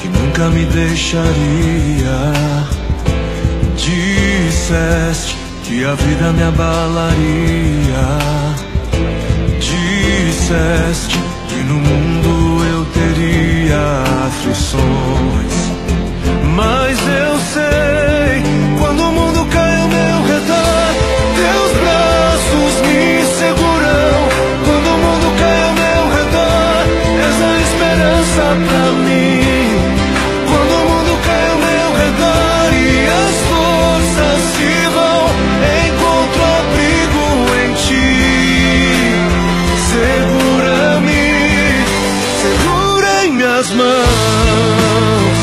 que nunca me deixaria. Disseste que a vida me abalaria. Disseste que no mundo eu teria aflições. Mas eu sei, quando o mundo cai ao meu redor, teus braços me seguram. Quando o mundo cai ao meu redor, és a esperança pra mim. Quando o mundo cai ao meu redor e as forças se vão, encontro abrigo em ti. Segura-me, segura em minhas mãos.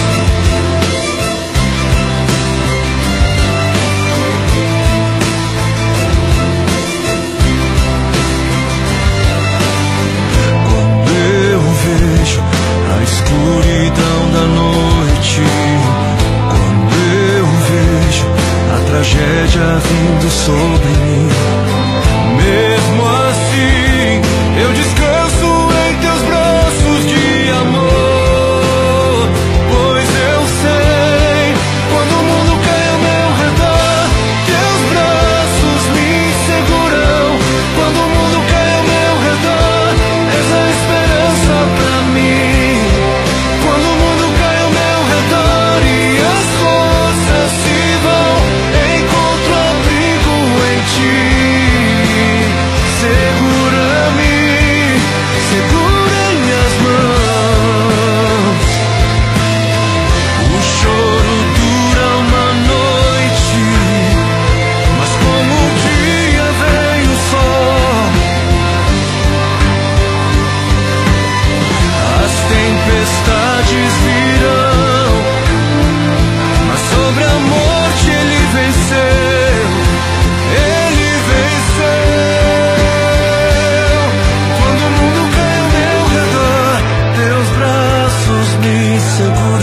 Escuridão da noite, quando eu vejo a tragédia vindo sobre mim, mesmo assim eu descanso em teus braços de amor. Pois eu sei, quando o mundo cai ao meu redor, teus braços me seguram. Quando o mundo cai ao meu redor, és a esperança pra mim. Tempestades virão, mas sobre a morte ele venceu. Ele venceu. Quando o mundo cai ao meu redor, teus braços me seguram.